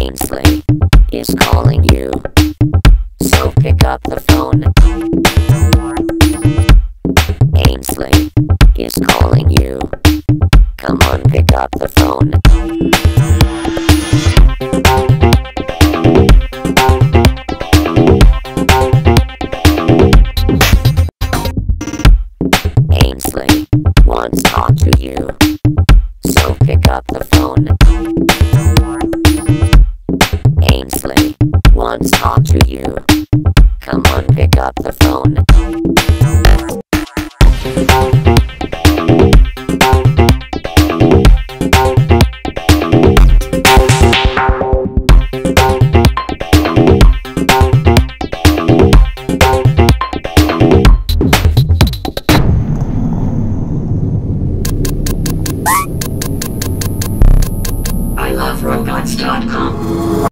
Ainsley is calling you, so pick up the phone. Ainsley is calling you. Come on, pick up the phone. Ainsley wants to talk to you, so pick up the phone. Ainsley wants to talk to you. Come on, pick up the phone. iLoveRobots.com